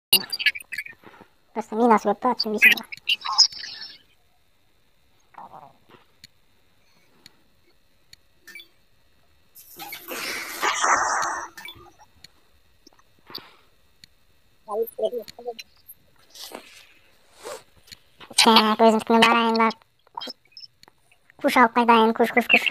Просто мина света, чем весело. Так, өзім түкімен барайын да. Kuş алып қайтайын, kuş.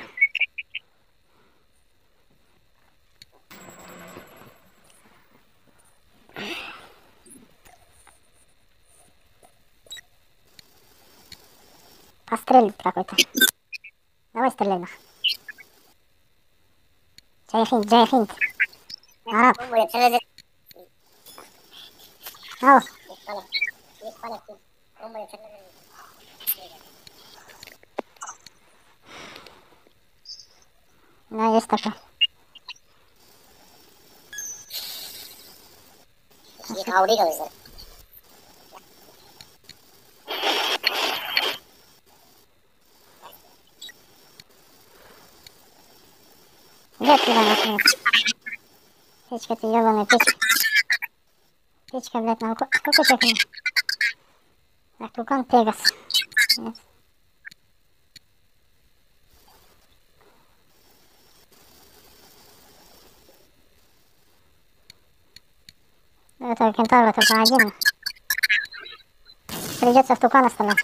Пострелит какой-то. Давай стреляй нах. Джай хинт. Араб. Ал. Да, есть такой. Где отсюда нахрен? Печка ты ебаная, печка. Печка, блядь, на сколько чекнул? Так, Тукан Пегас. Нет. Это кентавра только один. Придется в Тукана стрелять.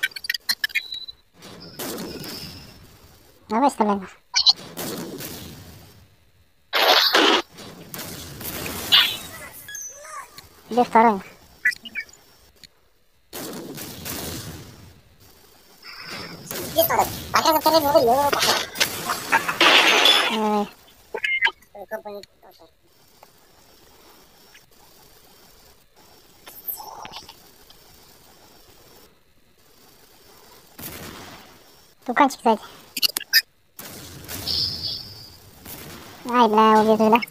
Давай стреляй. Где второй? Туканчик сзади. Ай, бля, убежи, да?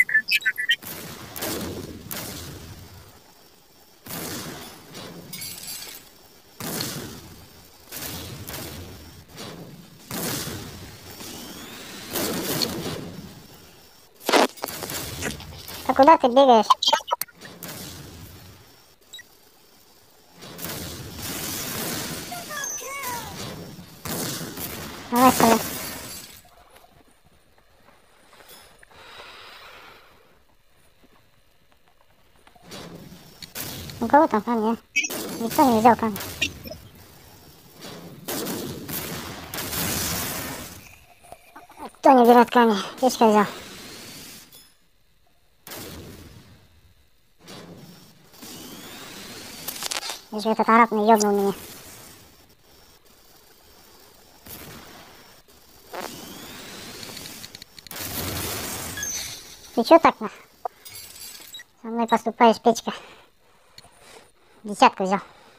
А куда ты бегаешь? Давай стреляй. У кого там камни, а? Никто не взял камни. Кто не берет камни? Печка взял. Лишь бы этот араб не ёбнул меня. Ты чё так, на? Со мной поступаешь, печка. Десятку взял.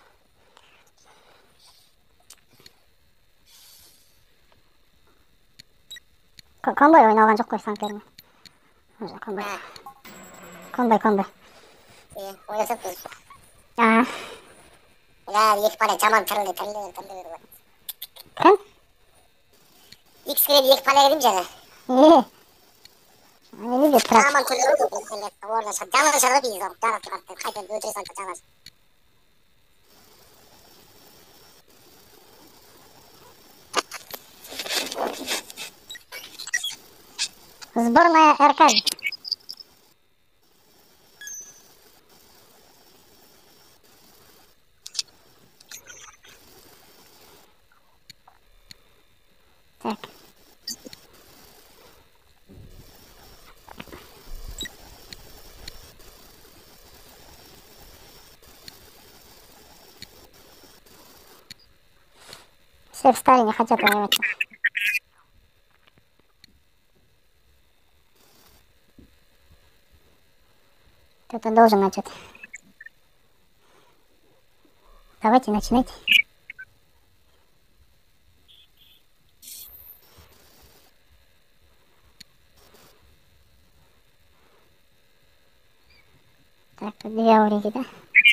Конвой ойнаған жоқ қой санкермен. Уже конвой. Конвой. Ойнасаппыз. Екі пале жаман тірілді. Кім? Икс кіріп екі пале кірдім жаңа. Не видит трап. Жаман тірілді. Орда шар. Жаман шарға бейіз алып. Жаман қырапты. Қайтын өтірі санты жаман. Сборная РК. Так. Все встали, не хотят воевать. Кто-то должен начать. Давайте, начинайте. Так, тут две ауриги, да?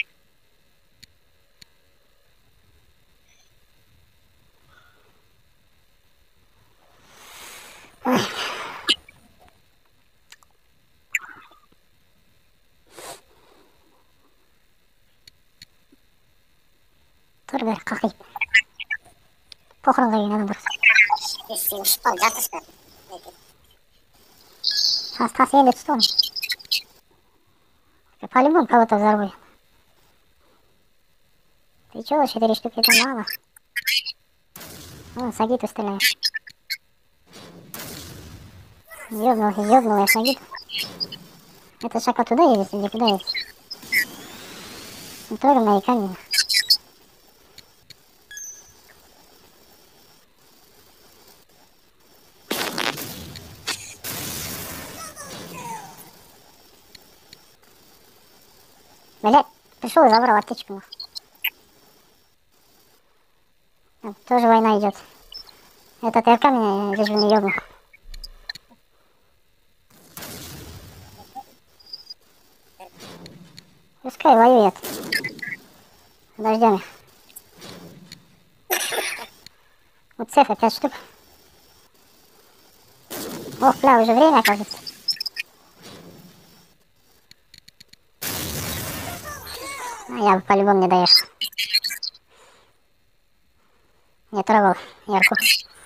Ой. Dur bir kalkayım. Pokron kayın adam burası. Если шпал, жартышка. Tas еле tuttu. По-любому кого-то взорву. Ты чего, 4 штуки это мало? Вон, Сагиту стреляю. Ёбнул я Сагиту. Это шаг туда едет или куда едет? Тоже мои камни. Блять, пришел и забрал аптечку. Тоже война идет. Этот РК меня лишь бы не ёбнул. Пускай воюет. Дождями. Вот цефа 5 штук. Ох, бля, уже время, оказывается. А я бы по-любому не доехал. Не трогал ярку.